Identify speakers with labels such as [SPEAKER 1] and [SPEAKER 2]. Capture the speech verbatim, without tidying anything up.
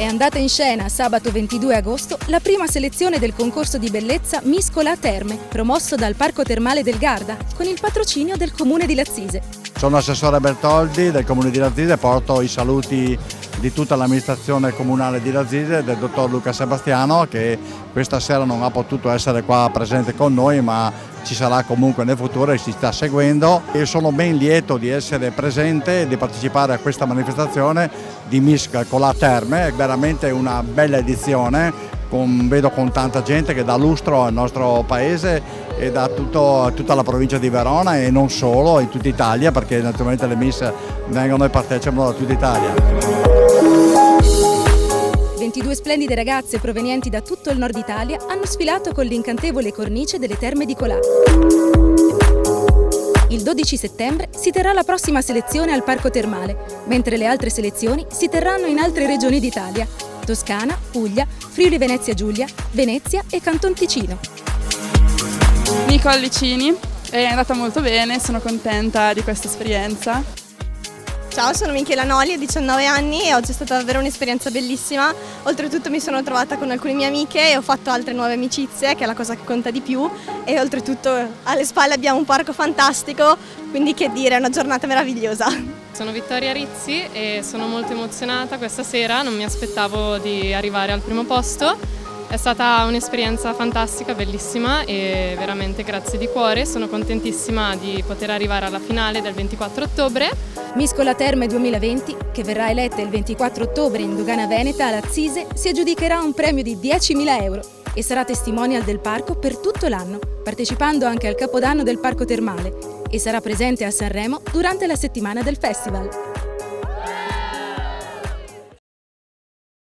[SPEAKER 1] È andata in scena sabato ventidue agosto la prima selezione del concorso di bellezza Miss Colà Terme, promosso dal Parco Termale del Garda, con il patrocinio del Comune di Lazzise.
[SPEAKER 2] Sono assessore Bertoldi del Comune di Lazzise e porto i saluti di tutta l'amministrazione comunale di Lazzise, del dottor Luca Sebastiano, che questa sera non ha potuto essere qua presente con noi, ma ci sarà comunque nel futuro e ci sta seguendo. E sono ben lieto di essere presente e di partecipare a questa manifestazione di Miss Colà Terme. È veramente una bella edizione, con, vedo con tanta gente che dà lustro al nostro paese e da tutto, tutta la provincia di Verona e non solo, in tutta Italia, perché naturalmente le Miss vengono e partecipano da tutta Italia.
[SPEAKER 1] ventidue splendide ragazze provenienti da tutto il nord Italia hanno sfilato con l'incantevole cornice delle Terme di Colà. Il dodici settembre si terrà la prossima selezione al Parco Termale, mentre le altre selezioni si terranno in altre regioni d'Italia: Toscana, Puglia, Friuli Venezia Giulia, Venezia e Canton Ticino.
[SPEAKER 3] Nicole Licini, è andata molto bene, sono contenta di questa esperienza.
[SPEAKER 4] Ciao, sono Michela Noli, ho diciannove anni e oggi è stata davvero un'esperienza bellissima. Oltretutto mi sono trovata con alcune mie amiche e ho fatto altre nuove amicizie, che è la cosa che conta di più, e oltretutto alle spalle abbiamo un parco fantastico, quindi che dire, è una giornata meravigliosa.
[SPEAKER 5] Sono Vittoria Rizzi e sono molto emozionata questa sera, non mi aspettavo di arrivare al primo posto. È stata un'esperienza fantastica, bellissima e veramente grazie di cuore. Sono contentissima di poter arrivare alla finale del ventiquattro ottobre.
[SPEAKER 1] Miss Colà Terme duemilaventi, che verrà eletta il ventiquattro ottobre in Dogana Veneta a Lazzise, si aggiudicherà un premio di diecimila euro e sarà testimonial del parco per tutto l'anno, partecipando anche al Capodanno del Parco Termale, e sarà presente a Sanremo durante la settimana del festival.